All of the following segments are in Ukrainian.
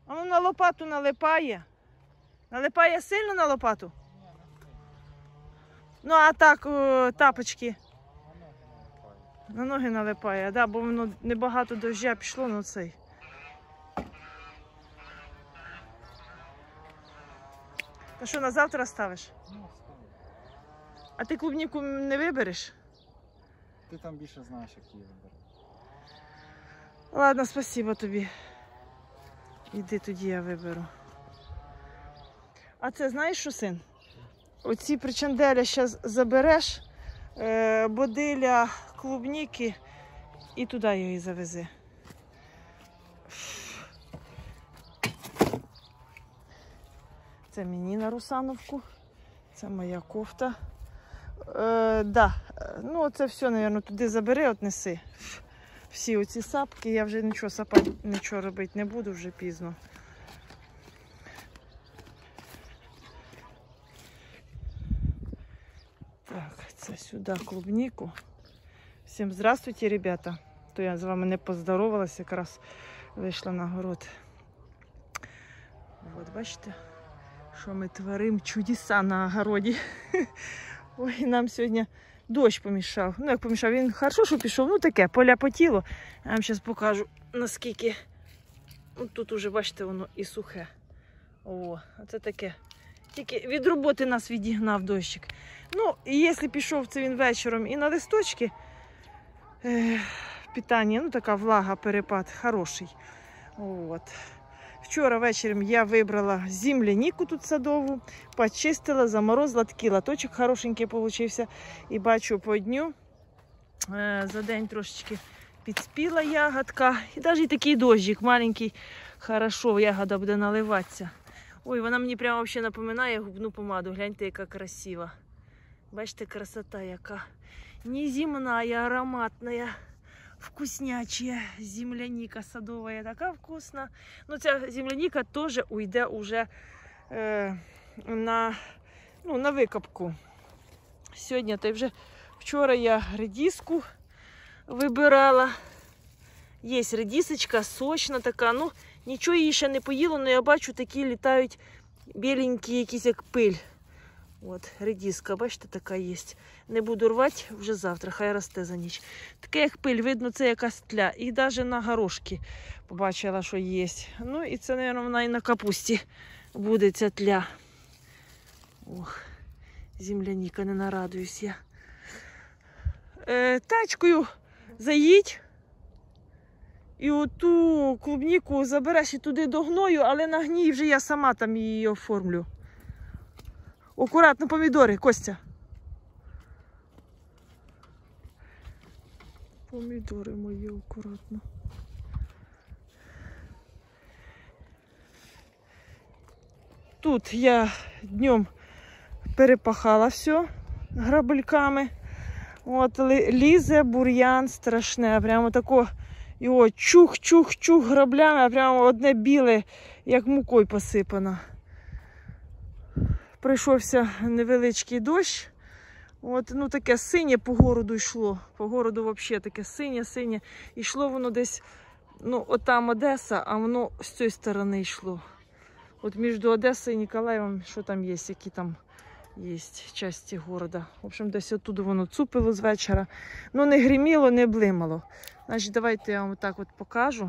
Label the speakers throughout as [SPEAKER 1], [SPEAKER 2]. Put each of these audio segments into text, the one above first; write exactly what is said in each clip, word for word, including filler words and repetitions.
[SPEAKER 1] А ну на лопату налипає. Налипає сильно на лопату? Ну, а так, о, тапочки. На ноги налипає, да, бо воно небагато дощя пішло, ну цей. Та що, на завтра ставиш? А ти клубніку не вибереш?
[SPEAKER 2] Ти там більше знаєш, як її вибирати.
[SPEAKER 1] Ладно, спасибо тобі. Іди тоді я виберу. А це знаєш що, син? Оці причанделя зараз забереш, е, бодиля, клубніки і туди її завези. Це мені на Русановку. Це моя кофта. Е, да. Ну, це все, мабуть, туди забери, отнеси. Всі оці сапки, я вже нічого сапати, нічого робити не буду, вже пізно. Так, це сюди клубнику. Всім здравствуйте, ребята. То я з вами не поздоровалася, якраз вийшла на город. От, бачите, що ми творимо чудеса на огороді. Ой, нам сьогодні дощ помішав. Ну, як помішав, він хорошо, що пішов. Ну, таке, поля по тілу. Я вам зараз покажу, наскільки. От тут уже, бачите, воно і сухе. О, а це таке. Тільки від роботи нас відігнав дощик. Ну, і якщо пішов це він вечором і на листочки, е, питання, ну, така влага, перепад, хороший. От. Вчора вечором я вибрала землянику тут садову, почистила, заморозила, такий латочок хорошенький получився. І бачу по дню, е, за день трошечки підспіла ягодка. І навіть такий дощик маленький, хорошо, ягода буде наливатися. Ой, вона мені прямо взагалі напоминає губну помаду. Гляньте, яка красива. Бачите, красота яка. Неземна, ароматна. Вкуснячая земляника садовая, така вкусна. Ну, ця земляника теж уйде уже е, на, ну, на викопку. Сьогодні, та й вже вчора я редиску вибирала. Є редисочка, сочна така, ну, нічого її ще не поїла, але я бачу, такі літають біленькі, якісь як пиль. От, редиска, бачите, така є. Не буду рвати, вже завтра, хай росте за ніч. Таке, як пиль, видно, це якась тля. І навіть на горошки побачила, що є. Ну, і це, мабуть, вона і на капусті буде ця тля. Ох, земляніка, не нарадуюсь я. Е, тачкою заїдь. І оту клубніку забереш і туди до гною, але на гній вже я сама там її оформлю. Акуратно помідори, Костя. Помідори мої акуратно. Тут я днем перепахала все грабельками. От лізе бур'ян страшне, прямо тако його чух-чух-чух граблями, а прямо одне біле, як мукою посипано. Прийшовся невеличкий дощ. От, ну, таке синє по городу йшло. По городу взагалі таке синє-синє. Йшло воно десь, ну, отам Одеса, а воно з цієї сторони йшло. От між Одесою і Ніколаєвом, що там є, які там є частини города. В общем, десь оттуда воно цупило з вечора. Ну, не гриміло, не блимало. Значить, давайте я вам отак от покажу.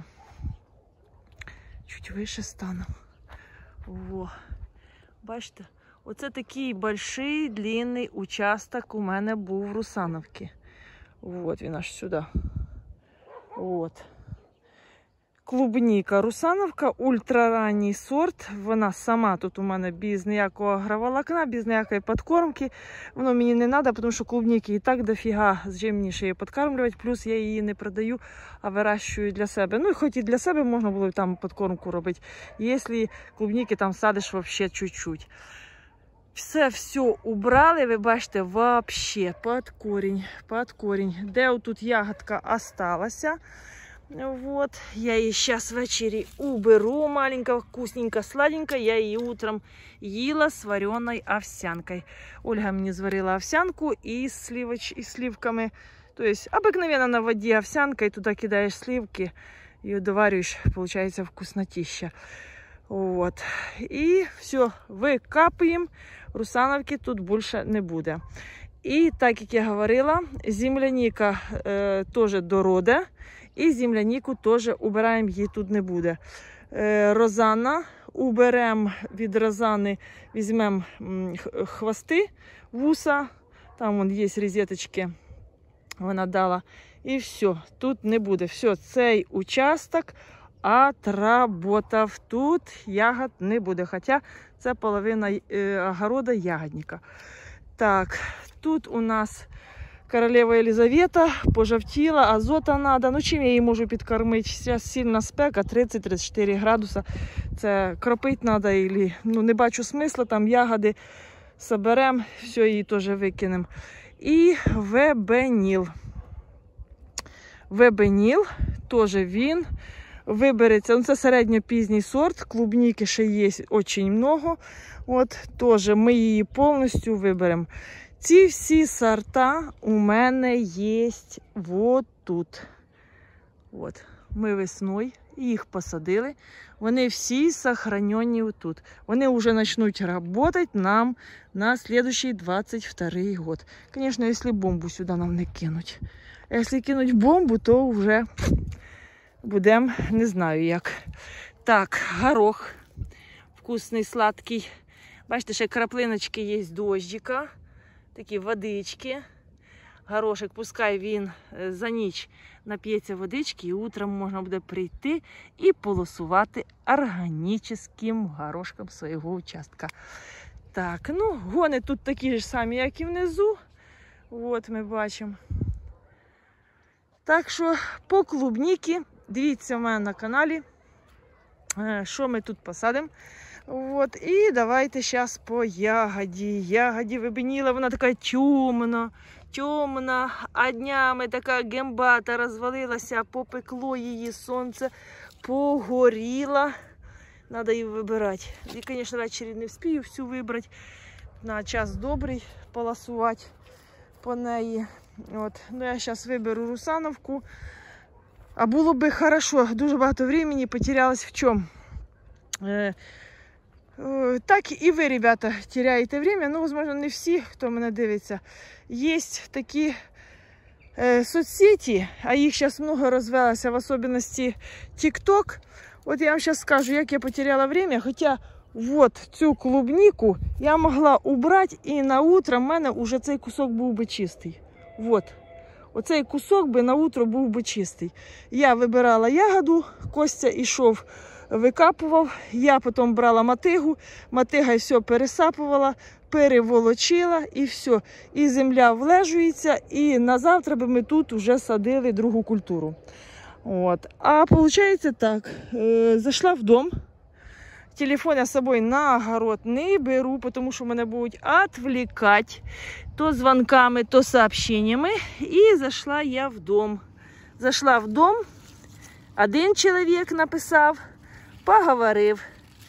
[SPEAKER 1] Чуть вище стану. Во. Бачите? Оце такий больший, длинний участок у мене був в Русановці. Вот він аж сюди. Вот. Клубніка Русановка, ультраранній сорт. Вона сама тут у мене без ніякого агроволокна, без ніякої підкормки. Воно мені не треба, тому що клубніки і так дофіга, з чим мені ще її підкармлювати. Плюс я її не продаю, а вирощую для себе. Ну і хоч і для себе можна було там підкормку робити, якщо клубніки там садиш взагалі чуть-чуть. Все, все убрали, ви бачите, вообще під корінь, під корінь. Де отут ягодка осталася. Вот, я її зараз ввечері уберу, маленька, вкусненька, сладенька. Я її утром їла з вареной овсянкою. Ольга мені зварила овсянку із, сливоч, із сливками. Тобто, обыкновенно на воді овсянка, і туди кидаєш сливки, і доварюєш, виходить, вкуснотища. От. І все, викапуємо. Русановки тут більше не буде. І так, як я говорила, земляніка е, теж дороде. І земляніку теж убираємо, її тут не буде. Е, розана. Уберемо від розани, візьмемо хвости, вуса. Там вон є розеточки. Вона дала. І все, тут не буде. Все, цей участок отработав. Тут ягод не буде. Хоча це половина е, огорода ягодника. Так, тут у нас королева Єлизавета пожовтіла, азота треба. Ну, чим я її можу підкормити? Зараз сильна спека, тридцять - тридцять чотири градуса. Це кропити треба, ілі, ну, не бачу смисла, там ягоди соберемо, все, її теж викинемо. І вебеніл. Вебеніл, теж він вибереться. Ну, це середньопізній сорт, клубніки ще є дуже багато. От, теж ми її повністю виберемо. Ці всі сорта у мене є вот тут. От. Ми весною їх посадили. Вони всі сохранені тут. Вони вже почнуть працювати нам на слідуючий двадцять другий год. Звісно, якщо бомбу сюди нам не кинуть. А якщо кинуть бомбу, то вже будемо, не знаю як. Так, горох. Вкусний, сладкий. Бачите, ще краплиночки є дощика. Такі водички. Горошек, пускай він за ніч нап'ється водички, і утром можна буде прийти і полосувати органічним горошком свого участка. Так, ну, гони тут такі ж самі, як і внизу. От ми бачимо. Так що по клубніки, дивіться в мене на каналі, що ми тут посадимо. От, і давайте зараз по ягоді. Ягоді вибеніла, вона така темна, темна, а днями така гембата розвалилася, попекло її сонце, погоріла. Треба її вибирати. І, звісно, ввечері не встигаю всю вибрати. На час добрий поласувати по неї. От. Ну, я зараз виберу русановку. А було би хорошо, дуже багато времени потерялось в чому. Е, е, так і ви, ребята, теряєте время. Ну, можливо, не всі, хто мене дивиться. Є такі е, соцсеті, а їх зараз много розвелося, в особливості TikTok. От я вам зараз скажу, як я потеряла время, хоча вот цю клубнику я могла убрати, і на утро в мене вже цей кусок був би чистий. Вот. Оцей кусок би на утро був би чистий. Я вибирала ягоду, Костя ішов, викапував, я потім брала мотигу, мотига все пересапувала, переволочила і все. І земля влежується, і на завтра би ми тут вже садили другу культуру. От. А виходить так, е, зайшла в дом, телефон я з собою на огород не беру, тому що мене будуть відволікати то дзвонками, то сообщеннями. І зайшла я в дом. Зайшла в дом, один чоловік написав, поговорив.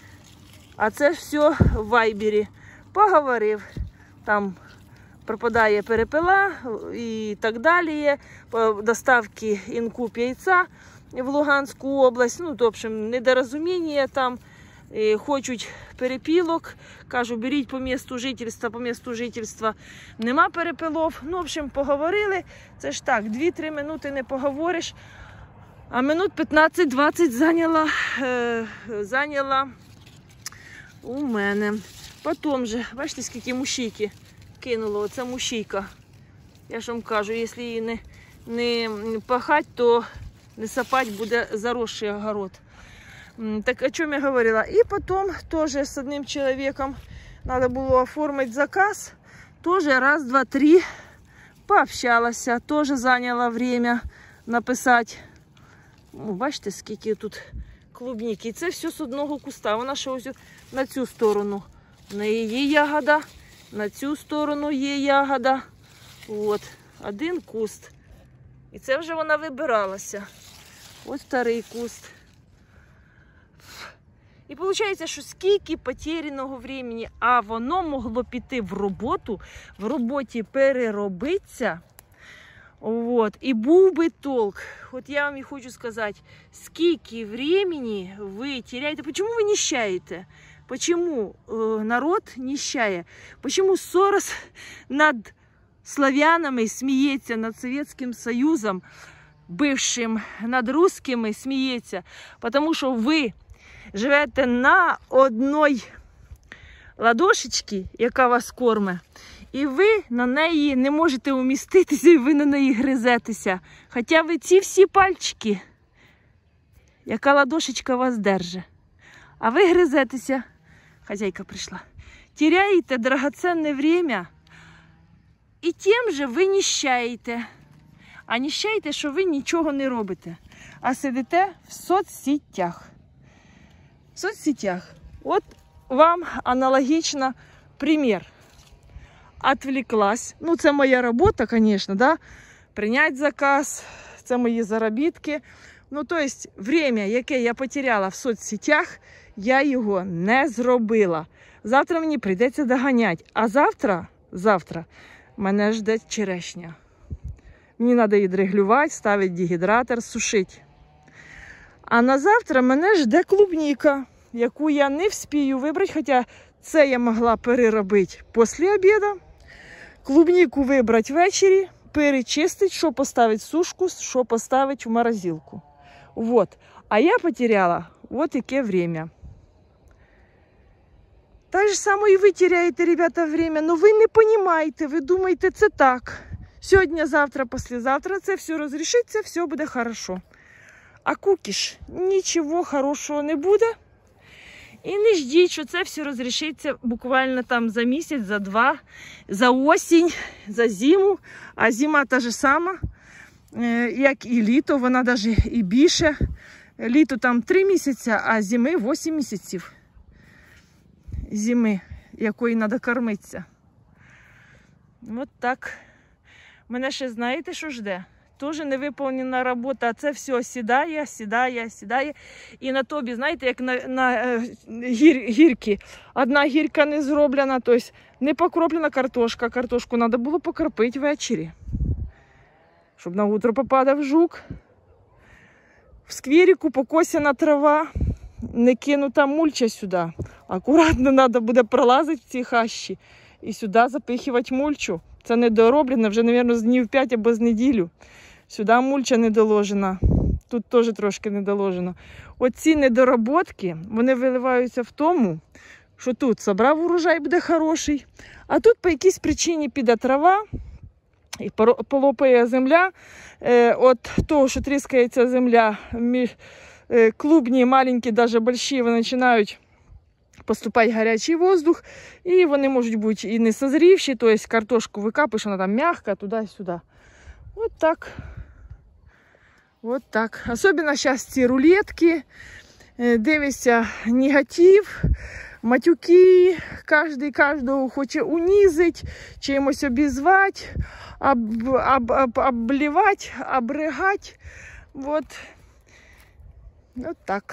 [SPEAKER 1] А це все в вайбері. Поговорив. Там пропадає перепила і так далі. По доставці інкуб яйця в Луганську область. Ну, в общем, недорозуміння там. Хочуть перепілок, кажу, беріть по місту жительства, по місту жительства нема перепилов. Ну, в общем, поговорили. Це ж так, дві-три минути не поговориш, а минут п'ятнадцять-двадцять зайняла, е, зайняла у мене. Потім же, бачите, скільки мушійки кинуло, оце мушійка. Я ж вам кажу, якщо її не, не пахати, то не сапати буде заросший огород. Так о чем я говорила. И потом тоже с одним человеком надо было оформить заказ. Тоже раз, два, три пообщалась. Тоже заняло время написать. Ну, бачите, скільки тут клубники. І це все з одного куста. Вона ще ось на цю сторону. На її ягода. На цю сторону є ягода. От. Один куст. І це вже вона вибиралася. Ось вторий куст. І виходить, що скільки потеряного времени, а воно могло піти в роботу, в роботі переробитися. Вот. І був би толк. От я вам і хочу сказати, скільки времени ви теряєте, почему ви нищаєте? Почему э, народ нищає? Почему Сорос над славянами сміється, над Совєтським Союзом бившим, над русскими сміється? Потому що ви живете на одній ладошечці, яка вас корме, і ви на неї не можете уміститися, і ви на неї гризетеся. Хоча ви ці всі пальчики, яка ладошечка вас держить. А ви гризетеся, хазяйка прийшла, теряєте драгоценне время, і тим же ви нищаєте. А нищаєте, що ви нічого не робите, а сидите в соцсетях. В соцсетях. От вам аналогічно примір. Отвлеклась. Ну, це моя робота, звісно, да? Прийняти заказ, це мої заробітки. Ну, то есть, время, яке я потеряла в соцсетях, я його не зробила. Завтра мені прийдеться доганяти. А завтра, завтра, мене жде черешня. Мені треба її дреглювати, ставити дегідратор, сушити. А на завтра мене жде клубніка, яку я не вспію вибрати, хоча це я могла переробити після обіду. Клубніку вибрати ввечері, перечистити, що поставити в сушку, що поставити в морозилку. Вот. А я потеряла вот таке время. Так же само і ви теряєте, ребята, время, но ви не розумієте, ви думаєте, це так. Сьогодні, завтра, післязавтра це все розрішиться, все буде хорошо. А кукіш, нічого хорошого не буде. І не ждіть, що це все розрішиться буквально там за місяць, за два, за осінь, за зиму. А зима та ж сама, як і літо, вона навіть і більше. Літо там три місяці, а зими вісім місяців. Зими, якої треба кормитися. От так. Мене ще знаєте, що жде? Тоже невиповнена робота, а це все сідає, сідає, сідає. І на тобі, знаєте, як на, на е, гір, гірки. Одна гірка не зроблена, тобто не покроплена картошка. Картошку треба було покропити ввечері, щоб на утро попадав жук. В скверику покосяна трава, не кинута мульча сюди. Акуратно треба буде пролазити в ці хащі і сюди запихувати мульчу. Це недороблено, вже, мабуть, з днів п'ять або з неділю. Сюди мульча недоложена, тут теж трошки недоложено. Оці недоработки, вони виливаються в тому, що тут собрав урожай, буде хороший, а тут по якійсь причині піде трава і полопає земля. Е, от того, що тріскається земля, е, клубні, маленькі, навіть великі, вони починають поступати гарячий воздух, і вони можуть бути і не созрівші, тобто картошку викапуєш, вона там м'яка, туди-сюди. Вот так. Вот так. Особенно зараз ці рулетки, дивишся негатив, матюки, кожен кожного хоче унизити, чимось обізвати, об, об, об, обливати, обригати. Вот. Вот так.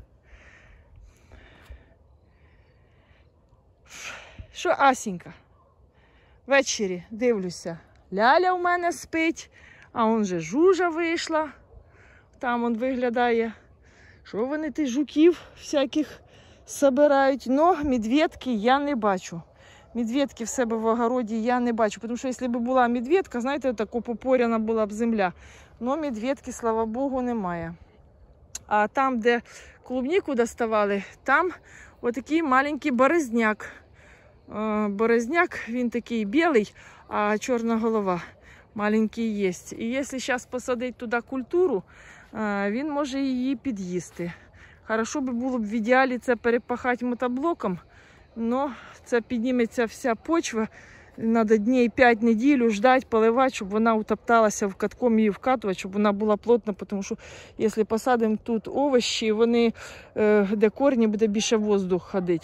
[SPEAKER 1] Що, Асенька? Ввечері дивлюся. Ляля у мене спить, а он же Жужа вийшла. Там он виглядає. Що вони тих жуків всяких собирають. Но медведки я не бачу. Медведки в себе в огороді я не бачу. Тому що якщо б була медведка, знаєте, тако попоряна була б земля. Но медведки, слава Богу, немає. А там, де клубніку доставали, там отакий маленький борозняк. Борозняк, він такий білий, а чорна голова маленький є. І якщо зараз посадити туди культуру, він може її під'їсти. Хорошо би було б в ідеалі це перепахати мотоблоком, але це підніметься вся почва. Треба днів п'ять неділю ждати, поливати, щоб вона утопталася в катком, її вкатувати, щоб вона була плотна, тому що якщо посадимо тут овочі, вони, де корні, буде більше воздух ходити.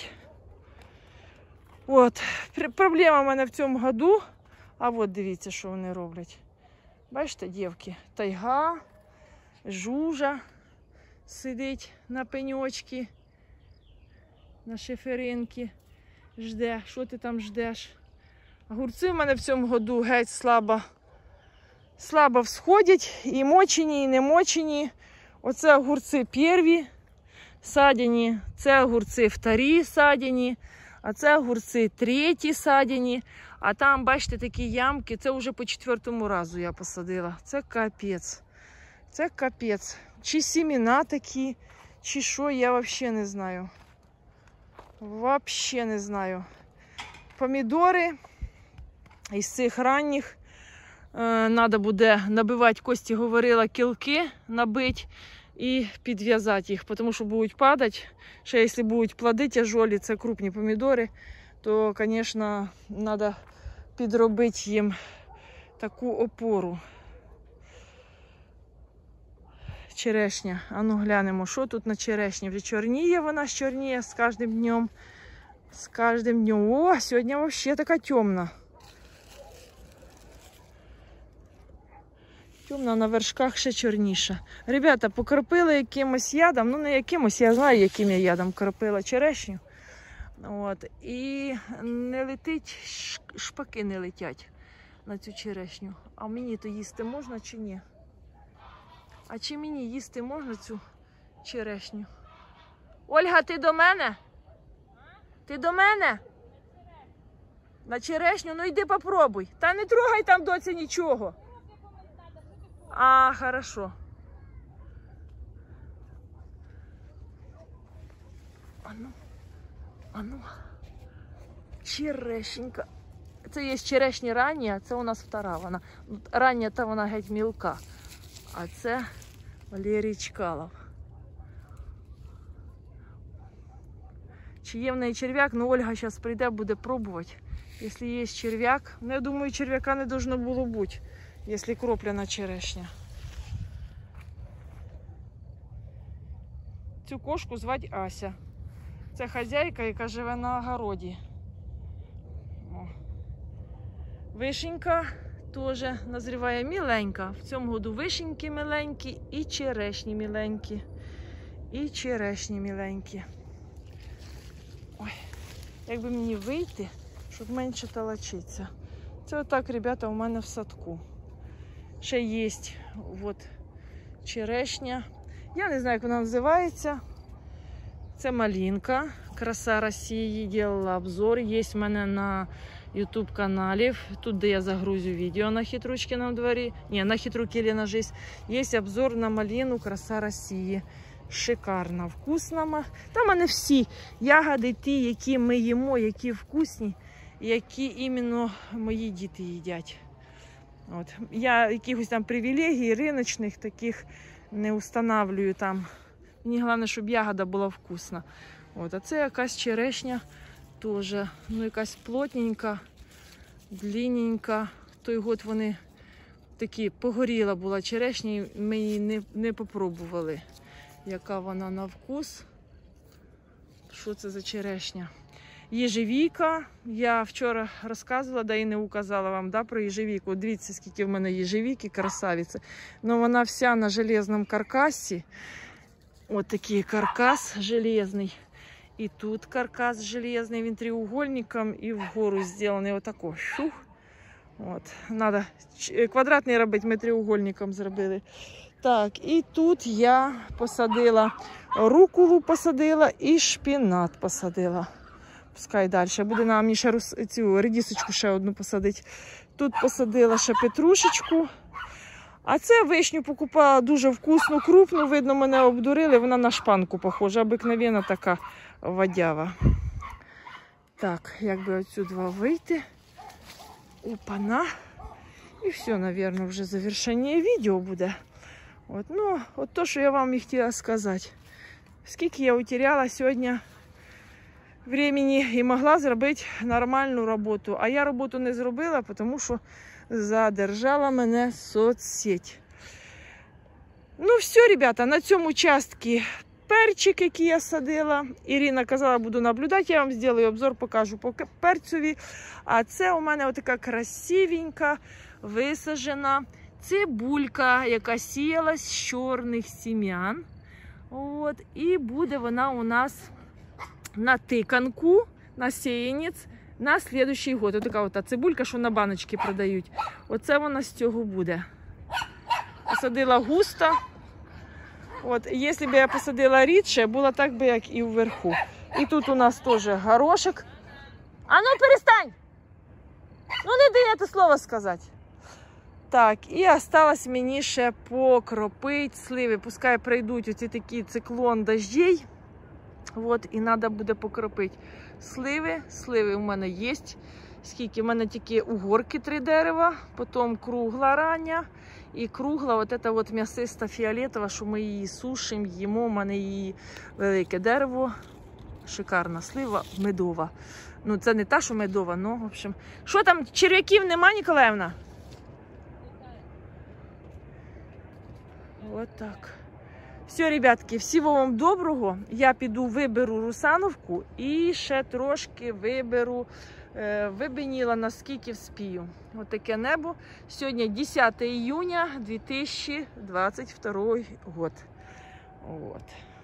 [SPEAKER 1] От, проблема в мене в цьому году, а от дивіться, що вони роблять. Бачите, дівки, тайга, Жужа сидить на пеньочці, на шиферинці, жде. Що ти там ждеш? Огурці в мене в цьому году геть слабо слабо всходять, і мочені, і не мочені. Оце огурці перві садяні, це огурці вторі садяні, а це огурці треті садяні. А там, бачите, такі ямки, це вже по четвертому разу я посадила. Це капець. Це капець. Чи сімена такі, чи що, я взагалі не знаю. Взагалі не знаю. Помідори із цих ранніх треба е, буде набивати, Кості говорила, кілки набити і підв'язати їх, тому що будуть падати. Ще якщо будуть плоди тяжолі, це крупні помідори, то, звісно, треба підробити їм таку опору. Черешня. А ну глянемо, що тут на черешні. Вже чорніє вона, чорніє з кожним днем. З кожним днем. О, сьогодні взагалі така темна. Темна, на вершках ще чорніша. Ребята, покропили якимось ядом. Ну, не якимось, я знаю, яким я ядом кропила черешню. От. І не летить, шпаки не летять на цю черешню. А мені то їсти можна чи ні? А чи мені їсти можна цю черешню? Ольга, ти до мене? Ти до мене? На черешню? Ну йди попробуй. Та не трогай там, доця, нічого. А, хорошо. Ану, ану. Черешенька. Це є черешня рання, а це у нас втора вона. Рання та вона геть мілка. А це Валерій Чкалов. Чи є в неї черв'як? Ну, Ольга зараз прийде, буде пробувати. Якщо є черв'як, ну, я думаю, черв'яка не должно було бути, якщо кропляна черешня. Цю кошку звати Ася. Це хазяйка, яка живе на огороді. О. Вишенька теж назріває міленька. В цьому году вишеньки міленькі і черешні міленькі. І черешні міленькі. Ой, як би мені вийти, щоб менше толочитися. Це отак, ребята, у мене в садку. Ще є от черешня. Я не знаю, як вона називається. Це малинка. Краса Росії. Робила обзор. Є в мене на ютуб каналі. Тут, де я загрузю відео на хитручки на дворі. Ні, на хитруки или на жизнь. Є обзор на малину Краса Росії. Шикарно, вкусно. Там у мене всі ягоди, ті, які ми їмо, які вкусні, які іменно мої діти їдять. От. Я якихось там привілегій, риночних таких не встановлюю там. Мені головне, щоб ягода була вкусна. От. А це якась черешня теж, ну якась плотненька, длинненька. Той год вони такі, погоріла була черешня, і ми її не, не попробували. Яка вона на вкус. Що це за черешня? Єжевіка. Я вчора розказувала, да і не указала вам, да, про єжевіку. Дивіться, скільки в мене єжевіки, красавиці. Но вона вся на железному каркасі. Ось такий каркас железний. І тут каркас железний, він треугольником і вгору зроблений отако. Шух. От. Надо квадратний робити, ми треугольником зробили. Так, і тут я посадила руколу, посадила і шпінат посадила. Пускай далі. Буде нам мені ще цю редисочку ще одну посадити. Тут посадила ще петрушечку. А це вишню покупала дуже вкусну, крупну. Видно, мене обдурили. Вона на шпанку похожа. Обикновенна така водява. Так, як би отсюди вийти. Опана. І все, мабуть, вже завершення відео буде. От, ну, от то, що я вам і хотіла сказати. Скільки я утеряла сьогодні времени і могла зробити нормальну роботу. А я роботу не зробила, тому що задержала мене соцсеть. Ну все, ребята, на цьому участку перчик, який я садила. Ірина казала, буду наблюдати, я вам зроблю обзор, покажу по перцеві. А це у мене отака красивенька, висаджена цибулька, яка сіялась з чорних сім'ян. От, і буде вона у нас на тиканку, на сіянець, на слідуючий год. Ось така от цибулька, що на баночки продають. Оце вона з цього буде. посадила густо. От, якщо б я посадила рідше, було так би, як і вверху. І тут у нас теж горошок. А ну перестань! Ну не даєте слово сказати. Так, і осталось мені ще покропити сливи. Пускай прийдуть оці такі циклон дождей. От, і треба буде покропити сливи. Сливи у мене є. Скільки? У мене тільки угорки три дерева, потім кругла рання. І кругла, от ця от м'ясиста фіолетова, що ми її сушимо, їмо. У мене її велике дерево. Шикарна слива, медова. Ну, це не та, що медова, ну, в общем. Що там, черв'яків нема, Ніколаївна? От так. Все, ребятки, всього вам доброго. Я піду виберу Русановку і ще трошки виберу е, вибеніла, наскільки вспію. Ось таке небо. Сьогодні десяте июня дві тисячі двадцять другий год. От.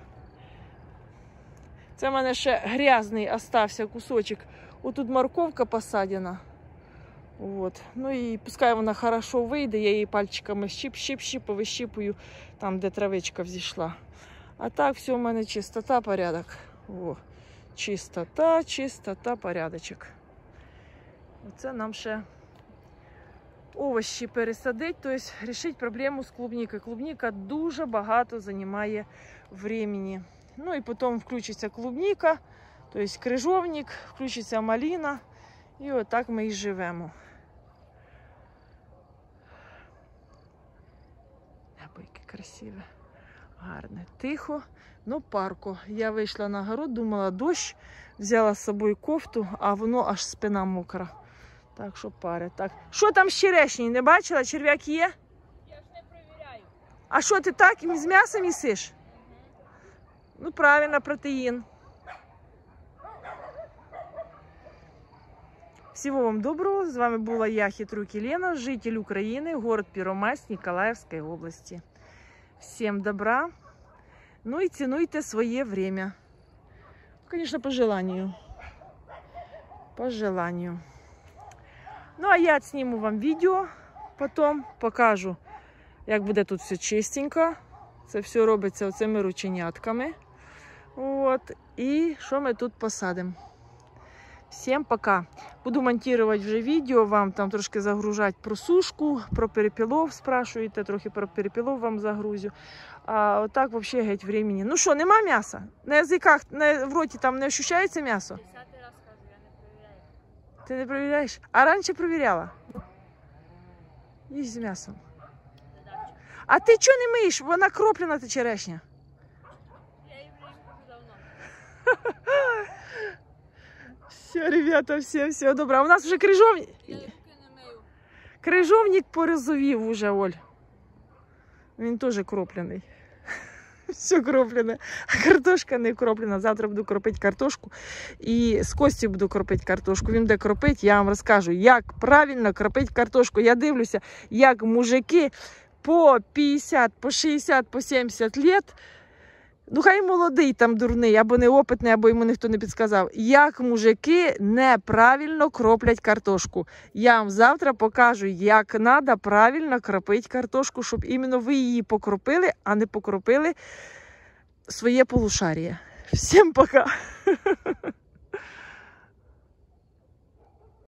[SPEAKER 1] Це в мене ще грязний остався кусочок. Отут морковка посадена. От. Ну і пускай вона хорошо вийде, я її пальчиками щип-щип-щип повищипую там, де травичка взійшла. А так все в мене чистота, порядок. О, чистота, чистота, порядочок. Оце нам ще овощі пересадити, тобто рішити проблему з клубнікою. Клубніка дуже багато займає времени. Ну і потім включиться клубніка, тобто крижовник, включиться малина. І отак ми і живемо. Небо яке красиве, гарне, тихо, ну парко. Я вийшла на город, думала дощ, взяла з собою кофту, а воно аж спина мокра. Так що пари. Так. Що там з черешні? Не бачила? Черв'як є?
[SPEAKER 3] Я ж не перевіряю.
[SPEAKER 1] А що ти так з м'ясом їсиш? Ну правильно, протеїн. Всего вам доброго. С вами была я, Хитрук Елена, житель Украины, город Первомайск, Николаевской области. Всем добра. Ну и ценуйте свое время. Конечно, по желанию. По желанию. Ну, а я отсниму вам видео. Потом покажу, як буде тут все чистенько. Це все робиться оцими рученятками. От. І що ми тут посадимо. Всем пока. Буду монтировать вже відео, вам там трошки загружати про сушку, про перепілов, спрашуєте, трохи про перепілов вам загрузю. А отак взагалі геть времени. Ну що, нема м'яса? На язиках, на, в роті там не ощущається м'ясо?
[SPEAKER 3] Десятий раз кажу, я не перевіряю.
[SPEAKER 1] Ти не перевіряєш? А раніше перевіряла? Їж з м'ясом. А ти чого не миєш? Вона кроплена, та черешня.
[SPEAKER 3] Я її вже їм давно.
[SPEAKER 1] Все, ребята, все, все, добре. А у нас вже крижовник.
[SPEAKER 3] Я руки не мию.
[SPEAKER 1] Крижовник порозовів уже, Оль. Він теж кроплений. Все кроплене. А картошка не кроплена. Завтра буду кропити картошку. І з Костю буду кропити картошку. Він буде кропити, я вам розкажу, як правильно кропити картошку. Я дивлюся, як мужики по п'ятдесят, по шістдесят, по сімдесят лет, ну хай молодий там дурний, або неопитний, або йому ніхто не підказав, як мужики неправильно кроплять картошку. Я вам завтра покажу, як треба правильно кропити картошку, щоб іменно ви її покропили, а не покропили своє полушарія. Всім пока!